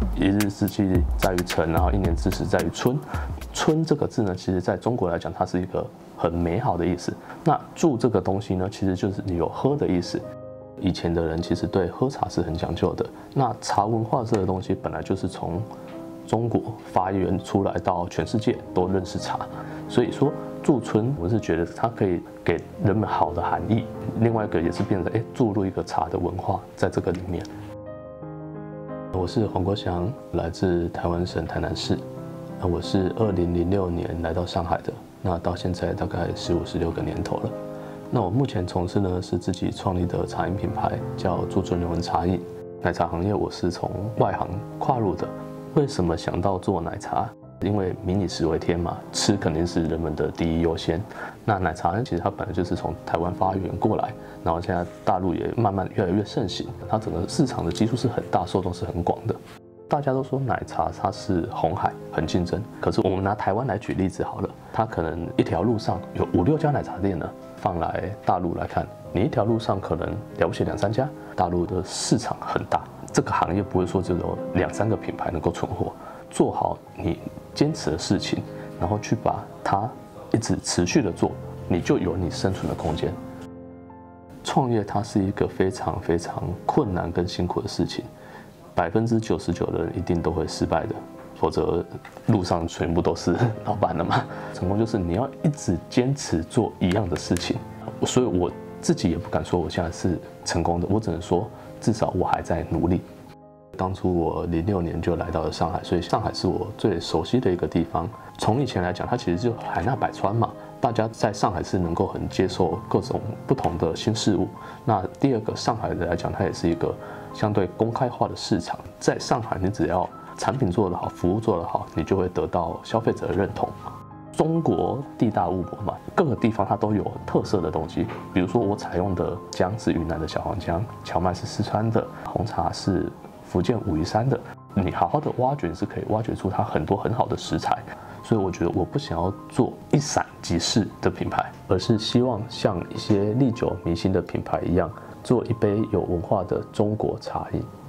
一日之计在于晨，然后一年之始在于春。春这个字呢，其实在中国来讲，它是一个很美好的意思。那注这个东西呢，其实就是有喝的意思。以前的人其实对喝茶是很讲究的。那茶文化这个东西本来就是从中国发源出来到全世界都认识茶，所以说驻村，我是觉得它可以给人们好的含义。另外一个也是变成注入一个茶的文化在这个里面。我是黄国祥，来自台湾省台南市。我是2006年来到上海的，那到现在大概15、16个年头了。那我目前从事呢是自己创立的茶饮品牌，叫驻村人文茶饮。奶茶行业我是从外行跨入的。为什么想到做奶茶？因为民以食为天嘛，吃肯定是人们的第一优先。那奶茶呢，其实它本来就是从台湾发源过来，然后现在大陆也慢慢越来越盛行，它整个市场的基数是很大，受众是很广的。大家都说奶茶它是红海，很竞争。可是我们拿台湾来举例子好了，它可能一条路上有5、6家奶茶店呢。放来大陆来看，你一条路上可能了不起2、3家，大陆的市场很大。这个行业不会说只有2、3个品牌能够存活。做好你坚持的事情，然后去把它一直持续的做，你就有你生存的空间。创业它是一个非常非常困难跟辛苦的事情，99%的人一定都会失败的，否则路上全部都是老板了嘛。成功就是你要一直坚持做一样的事情，所以我自己也不敢说我现在是成功的，我只能说至少我还在努力。当初我06年就来到了上海，所以上海是我最熟悉的一个地方。从以前来讲，它其实就海纳百川嘛，大家在上海是能够很接受各种不同的新事物。那第二个，上海来讲，它也是一个相对公开化的市场。在上海，你只要产品做得好，服务做得好，你就会得到消费者的认同。中国地大物博嘛，各个地方它都有特色的东西。比如说我采用的姜是云南的小黄姜，荞麦是四川的，红茶是福建武夷山的。你好好的挖掘是可以挖掘出它很多很好的食材。所以我觉得我不想要做一闪即逝的品牌，而是希望像一些历久弥新的品牌一样，做一杯有文化的中国茶饮。